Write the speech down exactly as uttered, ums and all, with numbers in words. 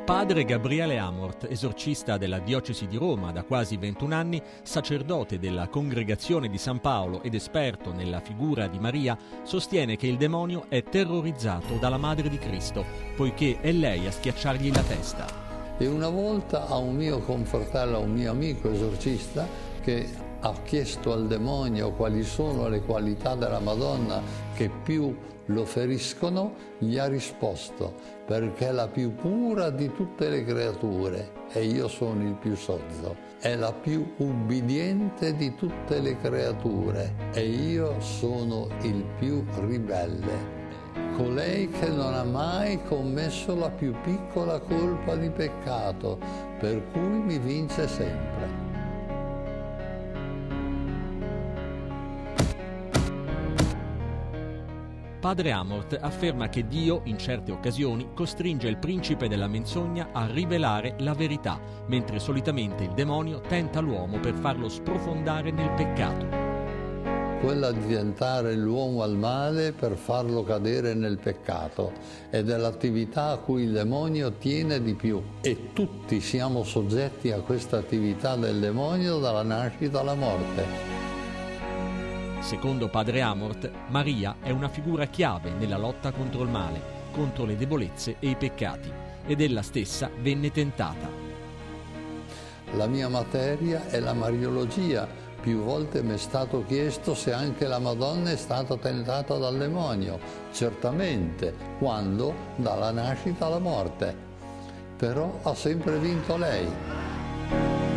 Padre Gabriele Amort, esorcista della diocesi di Roma da quasi ventuno anni, sacerdote della congregazione di San Paolo ed esperto nella figura di Maria, sostiene che il demonio è terrorizzato dalla Madre di Cristo, poiché è lei a schiacciargli la testa. E una volta a un mio confratello, a un mio amico esorcista, che ha chiesto al demonio quali sono le qualità della Madonna che più lo feriscono, gli ha risposto: perché è la più pura di tutte le creature e io sono il più sozzo, è la più ubbidiente di tutte le creature e io sono il più ribelle, colei che non ha mai commesso la più piccola colpa di peccato, per cui mi vince sempre. Padre Amort afferma che Dio, in certe occasioni, costringe il principe della menzogna a rivelare la verità, mentre solitamente il demonio tenta l'uomo per farlo sprofondare nel peccato. Quella di tentare l'uomo al male per farlo cadere nel peccato ed è l'attività a cui il demonio tiene di più. E tutti siamo soggetti a questa attività del demonio dalla nascita alla morte. Secondo Padre Amort, Maria è una figura chiave nella lotta contro il male, contro le debolezze e i peccati, ed ella stessa venne tentata. La mia materia è la mariologia. Più volte mi è stato chiesto se anche la Madonna è stata tentata dal demonio. Certamente, quando? Dalla nascita alla morte. Però ha sempre vinto lei.